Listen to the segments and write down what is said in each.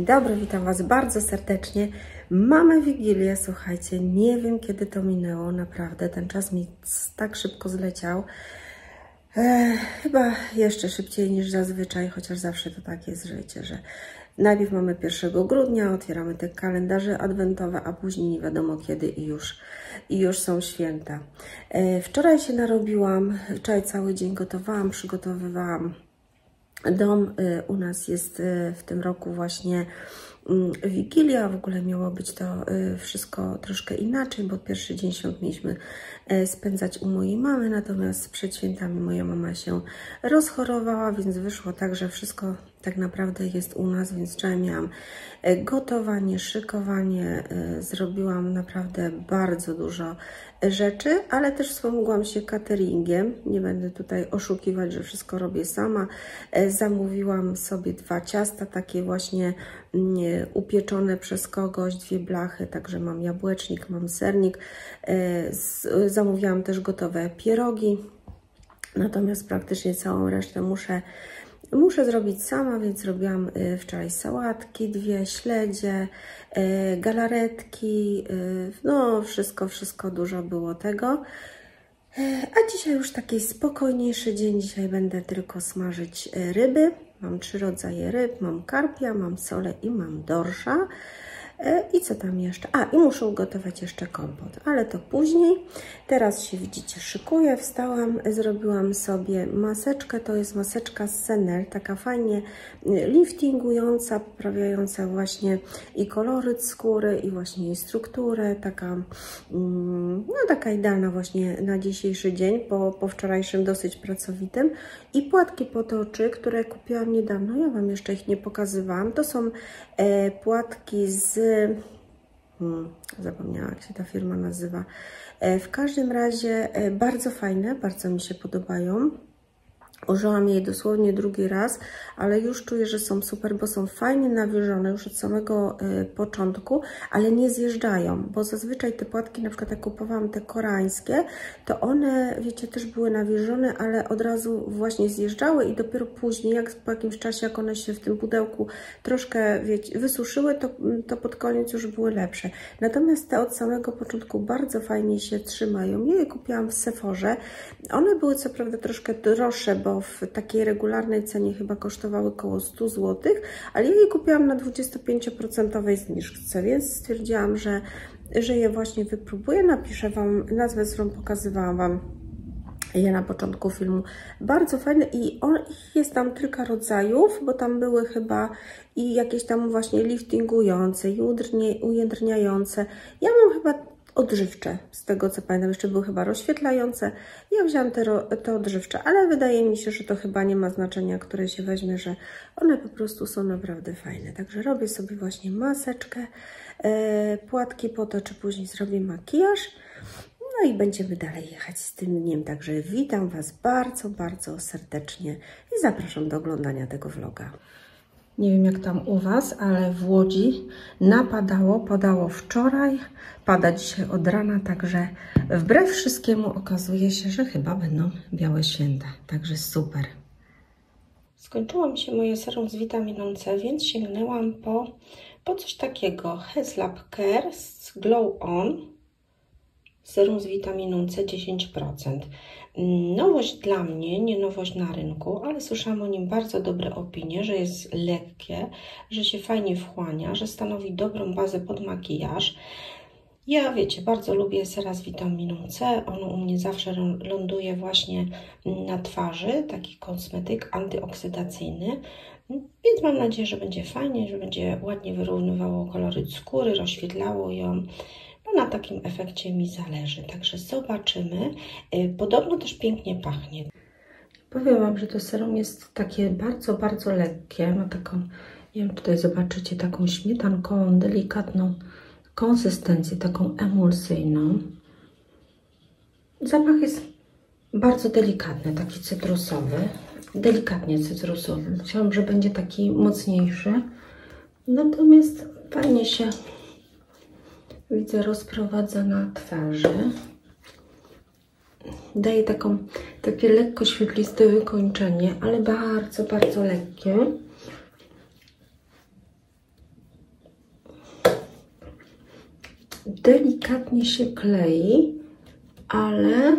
Dzień dobry, witam Was bardzo serdecznie. Mamy Wigilię, słuchajcie, nie wiem kiedy to minęło, naprawdę, ten czas mi tak szybko zleciał. Chyba jeszcze szybciej niż zazwyczaj, chociaż zawsze to tak jest, że wiecie, że najpierw mamy 1 grudnia, otwieramy te kalendarze adwentowe, a później nie wiadomo kiedy i już są święta. Wczoraj się narobiłam, wczoraj cały dzień gotowałam, przygotowywałam dom. U nas jest w tym roku właśnie Wigilia, w ogóle miało być to wszystko troszkę inaczej, bo pierwszy dzień świąt mieliśmy spędzać u mojej mamy, natomiast przed świętami moja mama się rozchorowała, więc wyszło tak, że wszystko tak naprawdę jest u nas, więc wczoraj miałam gotowanie, szykowanie, zrobiłam naprawdę bardzo dużo rzeczy, ale też wspomogłam się cateringiem, nie będę tutaj oszukiwać, że wszystko robię sama. Zamówiłam sobie 2 ciasta, takie właśnie upieczone przez kogoś, 2 blachy, także mam jabłecznik, mam sernik. Zamówiłam też gotowe pierogi, natomiast praktycznie całą resztę muszę zrobić sama, więc zrobiłam wczoraj sałatki, 2 śledzie, galaretki, no wszystko dużo było tego. A dzisiaj już taki spokojniejszy dzień, dzisiaj będę tylko smażyć ryby. Mam 3 rodzaje ryb, mam karpia, mam solę i mam dorsza. I co tam jeszcze? A, i muszę ugotować jeszcze kompot, ale to później. Teraz się, widzicie, szykuję, wstałam, zrobiłam sobie maseczkę, to jest maseczka z Senel, taka fajnie liftingująca, poprawiająca właśnie i koloryt skóry, i właśnie jej strukturę, taka, no taka idealna właśnie na dzisiejszy dzień, po wczorajszym dosyć pracowitym. I płatki pod oczy, które kupiłam niedawno, ja Wam jeszcze ich nie pokazywałam, to są płatki z... zapomniałam, jak się ta firma nazywa. W każdym razie bardzo fajne, bardzo mi się podobają. Użyłam jej dosłownie drugi raz, ale już czuję, że są super, bo są fajnie nawilżone już od samego początku, ale nie zjeżdżają, bo zazwyczaj te płatki, na przykład jak kupowałam te koreańskie, to one, wiecie, też były nawilżone, ale od razu właśnie zjeżdżały i dopiero później, jak po jakimś czasie, jak one się w tym pudełku troszkę, wiecie, wysuszyły, to pod koniec już były lepsze. Natomiast te od samego początku bardzo fajnie się trzymają. Ja je kupiłam w Sephorze. One były co prawda troszkę droższe, bo w takiej regularnej cenie chyba kosztowały około 100 zł, ale ja je kupiłam na 25% zniżce, więc stwierdziłam, że je właśnie wypróbuję. Napiszę Wam nazwę, którą pokazywałam Wam je na początku filmu. Bardzo fajne i jest tam kilka rodzajów, bo tam były chyba i jakieś tam właśnie liftingujące i ujędrniające. Ja mam chyba odżywcze, z tego co pamiętam, jeszcze były chyba rozświetlające. Ja wziąłam te odżywcze, ale wydaje mi się, że to chyba nie ma znaczenia, które się weźmie, że one po prostu są naprawdę fajne. Także robię sobie właśnie maseczkę, płatki po to, czy później zrobię makijaż. No i będziemy dalej jechać z tym dniem. Także witam Was bardzo, bardzo serdecznie i zapraszam do oglądania tego vloga. Nie wiem jak tam u Was, ale w Łodzi napadało, padało wczoraj, pada dzisiaj od rana, także wbrew wszystkiemu okazuje się, że chyba będą białe święta, także super. Skończyło mi się moje serum z witaminą C, więc sięgnęłam po coś takiego, Heslab Care Glow On, serum z witaminą C 10%. Nowość dla mnie, nie nowość na rynku, ale słyszałam o nim bardzo dobre opinie, że jest lekkie, że się fajnie wchłania, że stanowi dobrą bazę pod makijaż. Ja, wiecie, bardzo lubię sera z witaminą C, on u mnie zawsze ląduje właśnie na twarzy, taki kosmetyk antyoksydacyjny, więc mam nadzieję, że będzie fajnie, że będzie ładnie wyrównywało koloryt skóry, rozświetlało ją. No na takim efekcie mi zależy, także zobaczymy. Podobno też pięknie pachnie. Powiem Wam, że to serum jest takie bardzo, bardzo lekkie. Ma taką, nie wiem, tutaj zobaczycie, taką śmietankową, delikatną konsystencję, taką emulsyjną. Zapach jest bardzo delikatny, taki cytrusowy. Delikatnie cytrusowy. Myślałam, że będzie taki mocniejszy. Natomiast fajnie się, widzę, rozprowadza na twarzy. Daje takie lekko świetliste wykończenie, ale bardzo, bardzo lekkie. delikatnie się klei, ale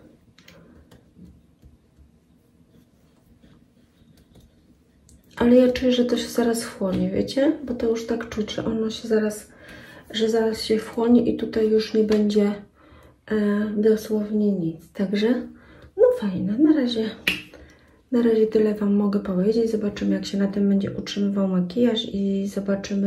ja czuję, że to się zaraz wchłonie, wiecie? Bo to już tak czuć, że ono się zaraz się wchłonie i tutaj już nie będzie dosłownie nic. Także no fajne. Na razie tyle Wam mogę powiedzieć. Zobaczymy, jak się na tym będzie utrzymywał makijaż i zobaczymy,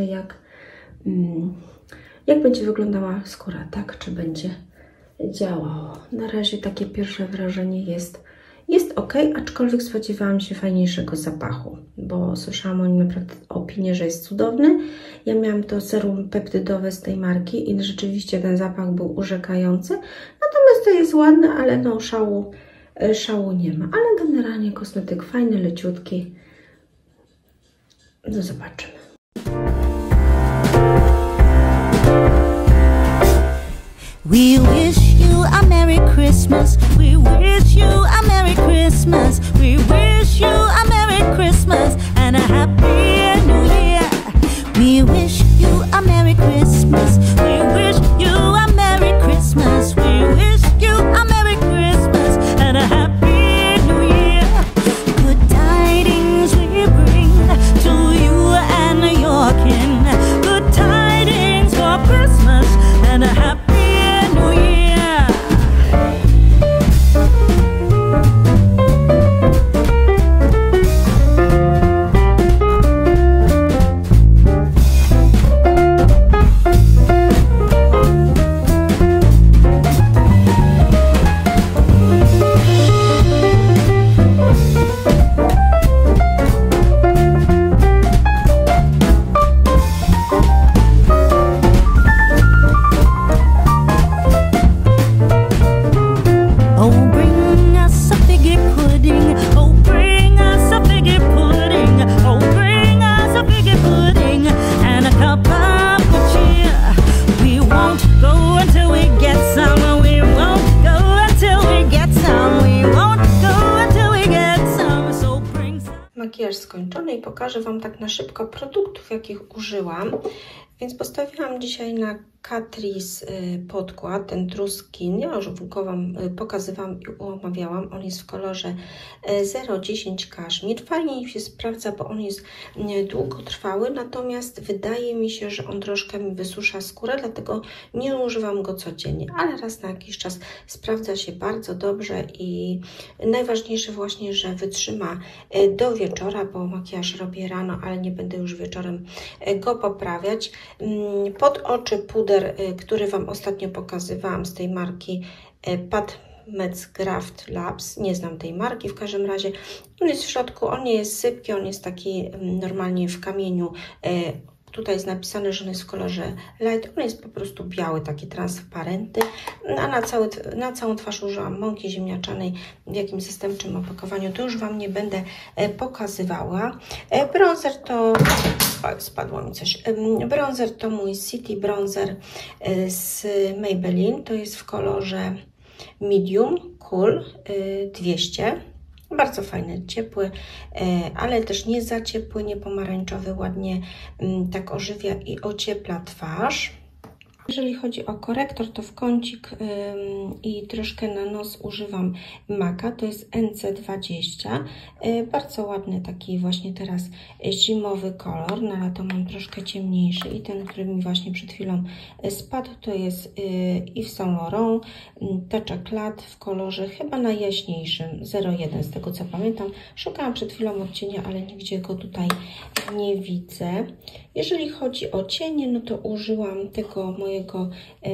jak będzie wyglądała skóra, tak? Czy będzie działało. Na razie takie pierwsze wrażenie jest ok, aczkolwiek spodziewałam się fajniejszego zapachu, bo słyszałam o nim naprawdę opinię, że jest cudowny. Ja miałam to serum peptydowe z tej marki i rzeczywiście ten zapach był urzekający. Natomiast to jest ładne, ale no szału nie ma. Ale generalnie kosmetyk fajny, leciutki. No zobaczymy. We wish you a Merry Christmas. We wish you a Merry Christmas. We wish you a Merry Christmas and a Happy New Year. We wish you a Merry Christmas. We wish you a Merry Christmas. We wish you a Merry Christmas and a Happy New Year. Good tidings we bring to you and your kin. Good tidings for Christmas and a Happy makijaż skończony i pokażę Wam tak na szybko produktów, jakich użyłam. Więc postawiłam dzisiaj na Catrice podkład, ten True Skin. Ja już go Wam pokazywałam i omawiałam. On jest w kolorze 010 kaszmir. Fajnie się sprawdza, bo on jest długotrwały, natomiast wydaje mi się, że on troszkę mi wysusza skórę, dlatego nie używam go codziennie, ale raz na jakiś czas sprawdza się bardzo dobrze i najważniejsze właśnie, że wytrzyma do wieczora, bo makijaż robię rano, ale nie będę już wieczorem go poprawiać. Pod oczy puder, który Wam ostatnio pokazywałam z tej marki Pat Medzcraft Labs. Nie znam tej marki, w każdym razie on jest w środku, on nie jest sypki, on jest taki normalnie w kamieniu. Tutaj jest napisane, że on jest w kolorze light, on jest po prostu biały, taki transparenty, a na całą twarz użyłam mąki ziemniaczanej w jakimś zastępczym opakowaniu, to już Wam nie będę pokazywała. Bronzer to, spadło mi coś, bronzer to mój City Bronzer z Maybelline, to jest w kolorze medium, cool 200. Bardzo fajny, ciepły, ale też nie za ciepły, nie pomarańczowy, ładnie tak ożywia i ociepla twarz. Jeżeli chodzi o korektor, to w kącik i troszkę na nos używam MAC'a, to jest NC20. Bardzo ładny taki właśnie teraz zimowy kolor, na lato mam troszkę ciemniejszy i ten, który mi właśnie przed chwilą spadł, to jest Yves Saint Laurent Touch Eclat w kolorze chyba najjaśniejszym 01, z tego co pamiętam. Szukałam przed chwilą odcienia, ale nigdzie go tutaj nie widzę. Jeżeli chodzi o cienie, no to użyłam tego mojego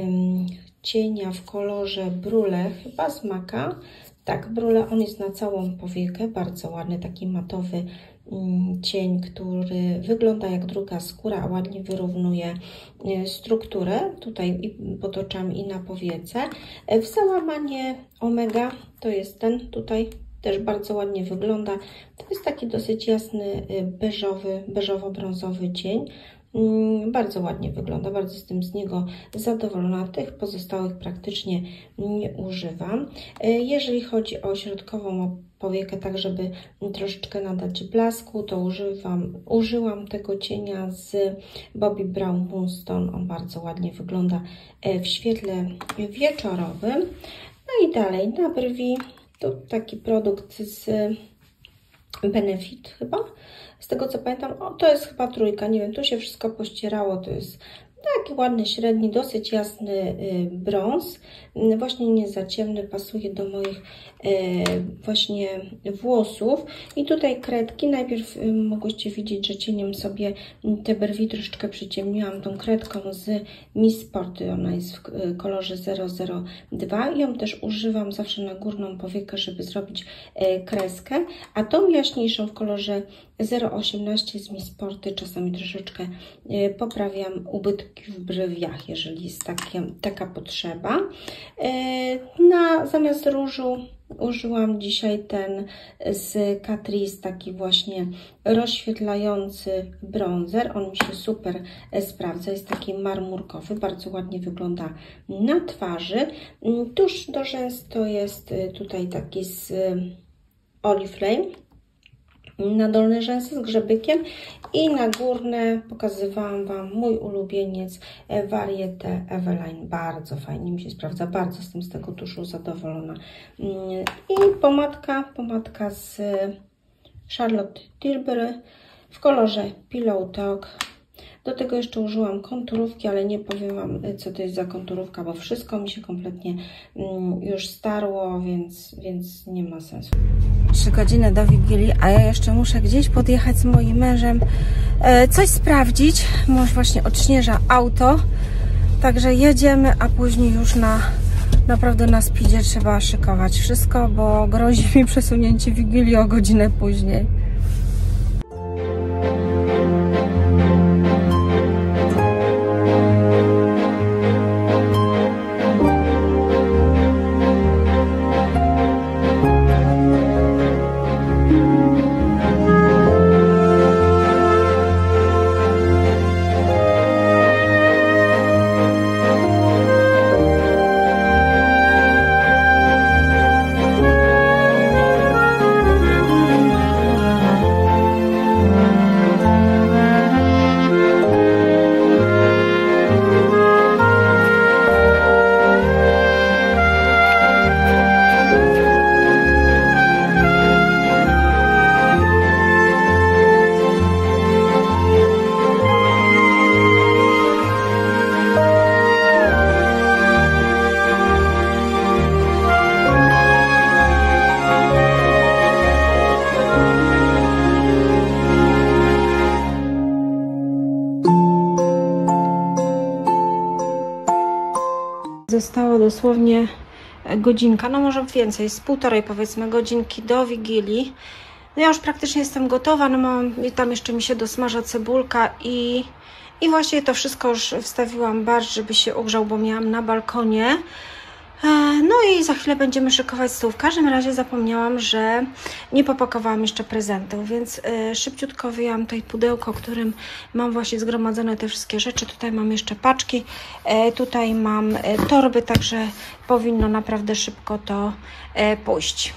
cienia w kolorze Brule, chyba z MAC'a. Tak, Brule, on jest na całą powiekę, bardzo ładny, taki matowy cień, który wygląda jak druga skóra, a ładnie wyrównuje strukturę tutaj i pod oczami i na powiece. W załamanie Omega, to jest ten tutaj, też bardzo ładnie wygląda. To jest taki dosyć jasny, beżowo-brązowy cień. Bardzo ładnie wygląda, bardzo jestem z niego zadowolona. Tych pozostałych praktycznie nie używam. Jeżeli chodzi o środkową powiekę, tak żeby troszeczkę nadać blasku, to użyłam tego cienia z Bobbi Brown Moonstone. On bardzo ładnie wygląda w świetle wieczorowym. No i dalej na brwi, to taki produkt z Benefit chyba, z tego co pamiętam. O, to jest chyba trójka, nie wiem, tu się wszystko pościerało, to jest taki ładny, średni, dosyć jasny brąz, właśnie nie za ciemny, pasuje do moich właśnie włosów. I tutaj kredki, najpierw mogłyście widzieć, że cieniem sobie te brwi troszeczkę przyciemniłam tą kredką z Miss Sporty, ona jest w kolorze 002 i ją też używam zawsze na górną powiekę, żeby zrobić kreskę, a tą jaśniejszą w kolorze 018 z Miss Sporty czasami troszeczkę poprawiam ubytki w brwiach, jeżeli jest taka potrzeba. Zamiast różu użyłam dzisiaj ten z Catrice, taki właśnie rozświetlający bronzer. On mi się super sprawdza, jest taki marmurkowy, bardzo ładnie wygląda na twarzy. Tusz do rzęs to jest tutaj taki z Oriflame na dolne rzęsy z grzebykiem i na górne pokazywałam Wam mój ulubieniec Varieté Eveline. Bardzo fajnie mi się sprawdza, bardzo jestem z tego tuszu zadowolona. I pomadka z Charlotte Tilbury w kolorze Pillow Talk. Do tego jeszcze użyłam konturówki, ale nie powiem Wam, co to jest za konturówka, bo wszystko mi się kompletnie już starło, więc nie ma sensu. 3 godziny do Wigilii, a ja jeszcze muszę gdzieś podjechać z moim mężem, coś sprawdzić. Mąż właśnie odśnieża auto, także jedziemy, a później już naprawdę na speedzie trzeba szykować wszystko, bo grozi mi przesunięcie Wigilii o godzinę później. Zostało dosłownie godzinka, no może więcej, z półtorej powiedzmy godzinki do Wigilii. No ja już praktycznie jestem gotowa, no tam jeszcze mi się dosmaża cebulka i właśnie to wszystko już wstawiłam barszcz, żeby się ugrzał, bo miałam na balkonie. No i za chwilę będziemy szykować stół. W każdym razie zapomniałam, że nie popakowałam jeszcze prezentów, więc szybciutko wyjęłam tutaj pudełko, w którym mam właśnie zgromadzone te wszystkie rzeczy. Tutaj mam jeszcze paczki, tutaj mam torby, także powinno naprawdę szybko to pójść.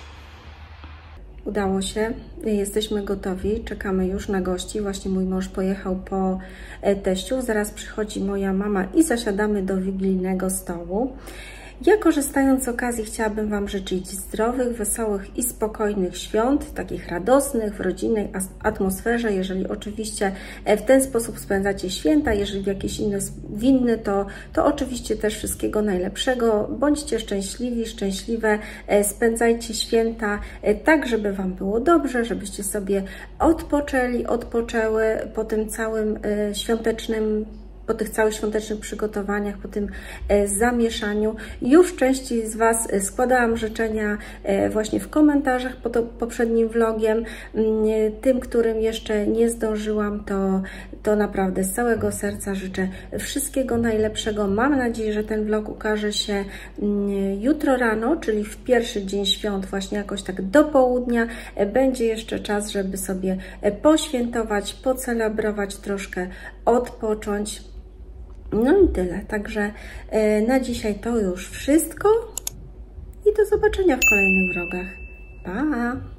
Udało się, jesteśmy gotowi, czekamy już na gości. Właśnie mój mąż pojechał po teściu, zaraz przychodzi moja mama i zasiadamy do wigilijnego stołu. Ja, korzystając z okazji, chciałabym Wam życzyć zdrowych, wesołych i spokojnych świąt, takich radosnych, w rodzinnej atmosferze. Jeżeli oczywiście w ten sposób spędzacie święta, jeżeli w jakieś inne to oczywiście też wszystkiego najlepszego. Bądźcie szczęśliwi, szczęśliwe, spędzajcie święta tak, żeby Wam było dobrze, żebyście sobie odpoczęły po tym całym świątecznym po tych całych świątecznych przygotowaniach, po tym zamieszaniu. Już części z Was składałam życzenia właśnie w komentarzach pod poprzednim vlogiem. Tym, którym jeszcze nie zdążyłam, to naprawdę z całego serca życzę wszystkiego najlepszego. Mam nadzieję, że ten vlog ukaże się jutro rano, czyli w pierwszy dzień świąt, właśnie jakoś tak do południa. Będzie jeszcze czas, żeby sobie poświętować, pocelebrować, troszkę odpocząć. No i tyle. Także na dzisiaj to już wszystko i do zobaczenia w kolejnych vlogach. Pa!